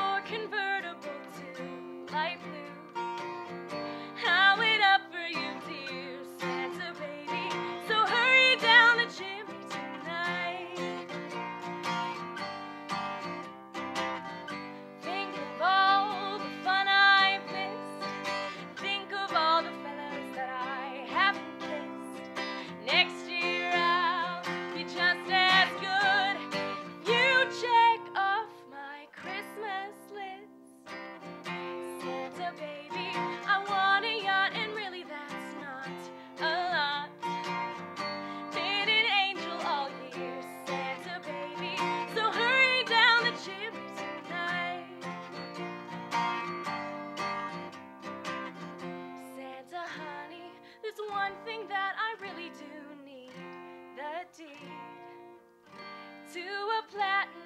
or convertible to light blue. I'll wait up for you, dear Santa baby, so hurry down the chimney tonight. Think of all the fun I've missed. Think of all the fellas that I haven't kissed. Next year I'll be just as good. You check off my Christmas list. Santa baby, I want a yacht, and really that's not a lot. Been an angel all year, Santa baby, so hurry down the chimney tonight. Santa honey, there's one thing that I really do need, the deed to a platinum